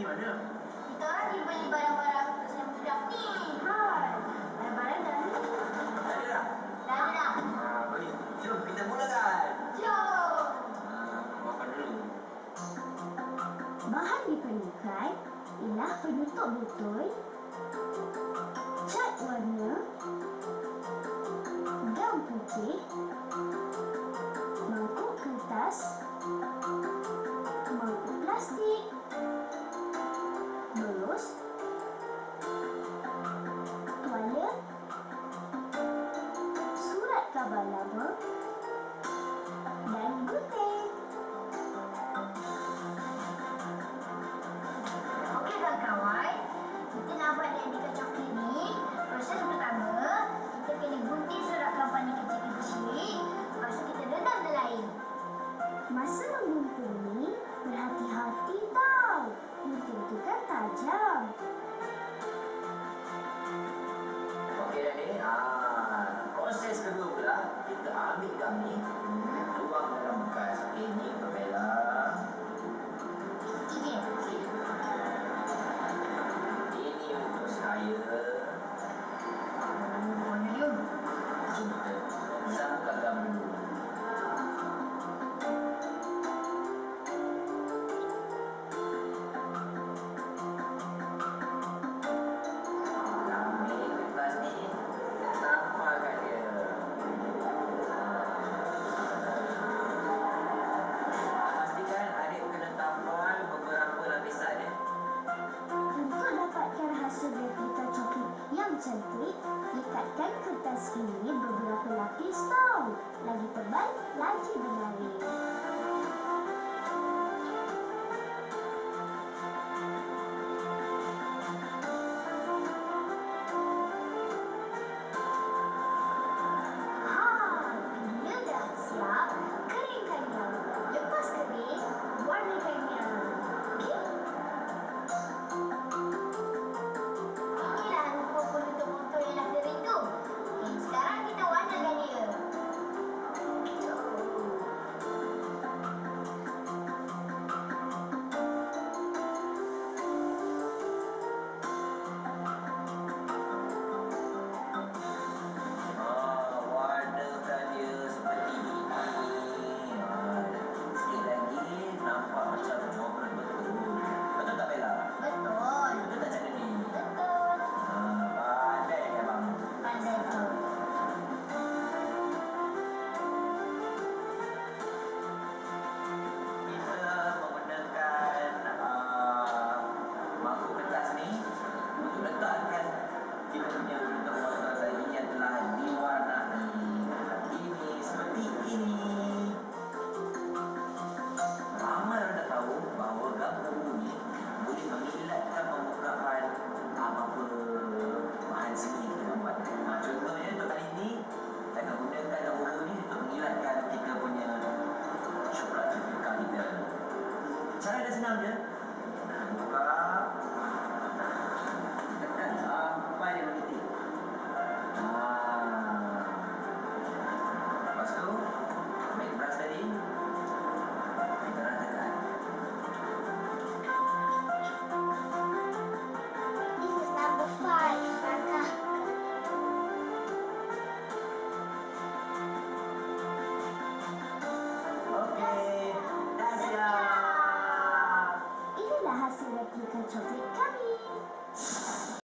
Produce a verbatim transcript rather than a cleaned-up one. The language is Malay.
mana? Kita orang pergi beli barang-barang untuk sambut draft ni. Hai, barang-barang dah ni. Dah ada dah? Dah ada dah. Ah, baik. Jom kita mulakan. Jom. Ah, makan dulu. Bahan diperlukan ialah penutup botol, cat warna, gam putih, mangkuk kertas, mangkuk plastik, berus, tuala, surat khabar lama dan gunting. Okey kawan-kawan, kita nak buat replika coklat ni. Proses pertama, kita kena gunting surat khabar ni kecil-kecil. Lepas tu kita rendam dalam air. Masa menggunting ni, berhati-hati tau. Gunting tu kan tajam. Okey dah ni. Ah, proses kedua pula, kita ambil gam ni, tuang dalam bekas. Ini untuk Bella. Okey. Okey. Ini untuk saya. Mana you? Jom kita sambungkan gam dulu. Ambil kertas ni, tampalkan dia. Pastikan adik kena tampal beberapa lapisan ya. Untuk dapatkan hasil replika coklat yang cantik, lekatkan kertas ini beberapa lapis tau. Lagi tebal, lagi menarik. Ha, bila dah siap, keringkannya. Lepas kering, warnakannya. Okey? Inilah rupa penutup botol yang dah kering tu. Okey, sekarang kita warnakan dia. Ah, warnakan dia seperti ini. Ah, sikit lagi nampak macam coklat betul. Betul tak Bella? Betul. Betul tak Cik Neni? Betul. Ah, pandai lagi abang. Pandai tu. Kita menggunakan ah, mangkuk kertas ni untuk letakkan kita punya penutup botol tadi yang telah diwarnai. Ini seperti ini. Ramai orang tak tahu bahawa gam ungu ni boleh mengilatkan permukaan apa-apa bahan seni yang kita nak buat. Ha, contohnya untuk kali ini, saya akan gunakan gam ungu ni untuk mengilatkan kita punya coklat replika kita. Cara dah senang je. Buka, tekan sampai dia menitik. Ha. Lepas tu, ambil brush tadi, kita ratakan. This is number five. Langkah. Okey, dah siap. Inilah hasil replika coklat kan?